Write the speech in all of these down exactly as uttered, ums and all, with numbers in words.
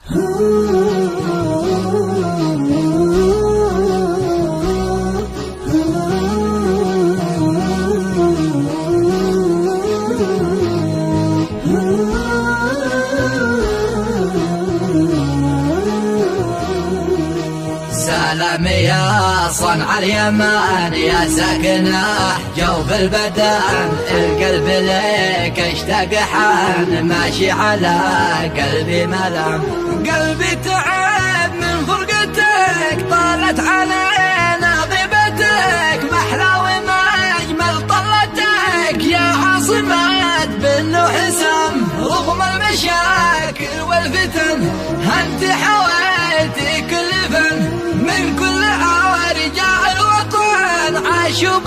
سلام يا صنع اليمن يا ساكنه جوف البدن، القلب لك اشتاق حان ماشي على قلبي ملام. قلبي تعب من فرقتك طالت علينا غيبتك، محلى وما اجمل طلتك يا عاصمة بالنوح سم. رغم المشاكل والفتن انت حويتي كل فن، من كل رجال الوطن عاشوا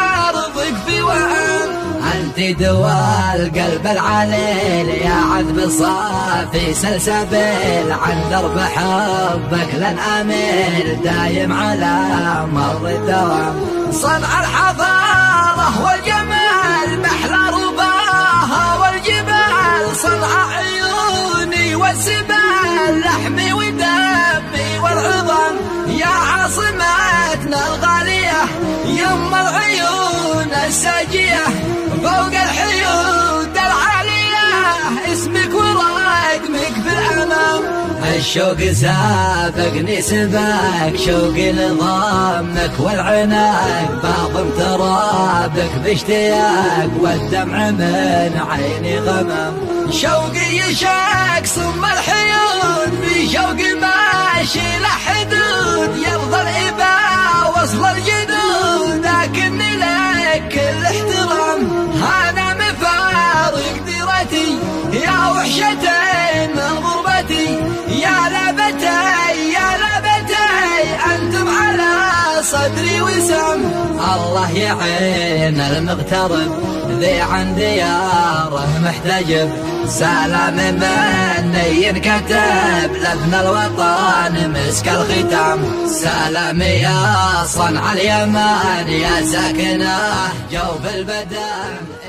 بأرضك في وهن. انت دوا القلب العليل يا عذب صافي سلسبيل، عن درب حبك لن اميل دايم على مر الدوام. صنع الحضارة والجمال محلى رباها والجبال، صنع عيوني والسبال لحمي ودمي والعظام. يا عاصمتنا الغالية يم العيون الساجية، فوق الحيود العالية اسمك ورقمك في الأمام. الشوق سابقني سباك شوقي لضمك والعناق، باضم ترابك باشتياق والدمع من عيني غمام. شوقي يشاق ثم الحيود في شوقي ماشي له حدود، يرضى الإباء وصل الجدود لكني لك كل احترام. أنا مفارق ديرتي يا وحشتين من غربتي، يا لبتي يا لبتي أنتم على صدري وسام. الله يعين المغترب ذي عن دياره محتجب، سلام مني ينكتب لابن الوطن مسك الختام. سلام يا صنع اليمن يا ساكنه جوف البدن.